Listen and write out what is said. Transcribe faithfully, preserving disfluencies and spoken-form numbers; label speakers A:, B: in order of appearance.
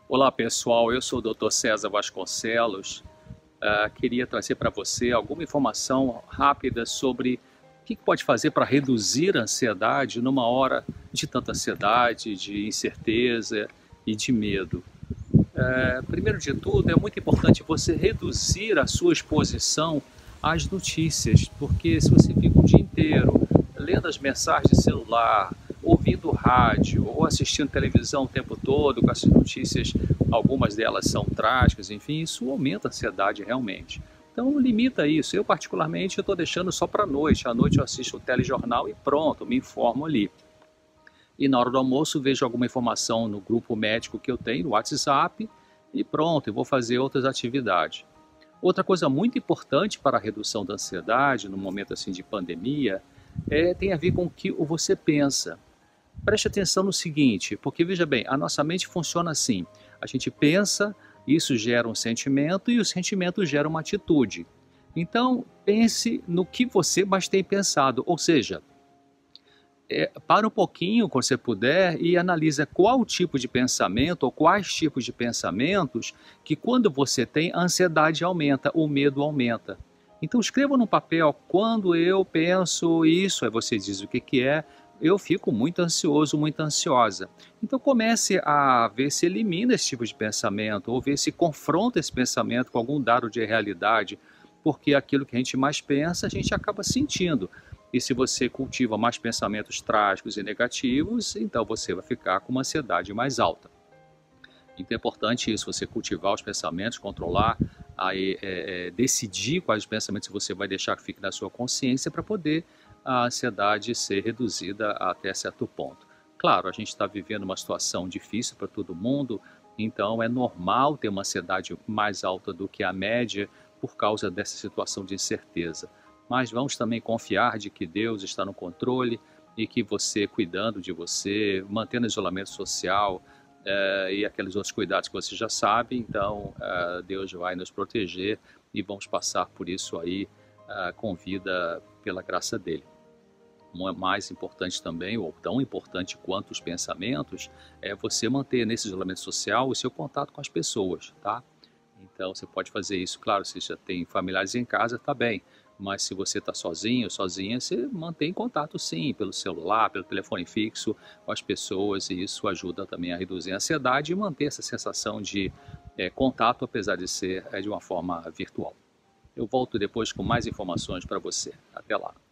A: Olá pessoal, eu sou o doutor César Vasconcelos. Uh, queria trazer para você alguma informação rápida sobre o que pode fazer para reduzir a ansiedade numa hora de tanta ansiedade, de incerteza e de medo. Uh, primeiro de tudo, é muito importante você reduzir a sua exposição às notícias, porque se você fica o dia inteiro lendo as mensagens de celular, ouvindo rádio ou assistindo televisão o tempo todo com essas notícias, algumas delas são trágicas, enfim, isso aumenta a ansiedade realmente. Então limita isso. Eu particularmente estou deixando só para a noite. À noite eu assisto o telejornal e pronto, me informo ali. E na hora do almoço vejo alguma informação no grupo médico que eu tenho, no WhatsApp, e pronto, eu vou fazer outras atividades. Outra coisa muito importante para a redução da ansiedade no momento assim de pandemia é, tem a ver com o que você pensa. Preste atenção no seguinte, porque veja bem, a nossa mente funciona assim, a gente pensa, isso gera um sentimento e o sentimento gera uma atitude. Então, pense no que você mais tem pensado, ou seja, é, para um pouquinho, quando você puder, e analisa qual tipo de pensamento ou quais tipos de pensamentos que quando você tem, a ansiedade aumenta, o medo aumenta. Então escreva no papel, quando eu penso isso, aí você diz o que, que é, eu fico muito ansioso, muito ansiosa. Então comece a ver se elimina esse tipo de pensamento, ou ver se confronta esse pensamento com algum dado de realidade, porque aquilo que a gente mais pensa, a gente acaba sentindo. E se você cultiva mais pensamentos trágicos e negativos, então você vai ficar com uma ansiedade mais alta. Então é importante isso, você cultivar os pensamentos, controlar, aí, é, é, decidir quais pensamentos você vai deixar que fique na sua consciência para poder a ansiedade ser reduzida até certo ponto. Claro, a gente está vivendo uma situação difícil para todo mundo, então é normal ter uma ansiedade mais alta do que a média por causa dessa situação de incerteza. Mas vamos também confiar de que Deus está no controle e que você, cuidando de você, mantendo isolamento social, Uh, e aqueles outros cuidados que você já sabe, então uh, Deus vai nos proteger e vamos passar por isso aí uh, com vida pela graça dele. Mais importante também, ou tão importante quanto os pensamentos, é você manter nesse isolamento social o seu contato com as pessoas, tá? Então você pode fazer isso, claro, se já tem familiares em casa, tá bem, mas se você está sozinho, sozinha, você mantém contato sim, pelo celular, pelo telefone fixo, com as pessoas, e isso ajuda também a reduzir a ansiedade e manter essa sensação de é, contato, apesar de ser é, de uma forma virtual. Eu volto depois com mais informações para você. Até lá.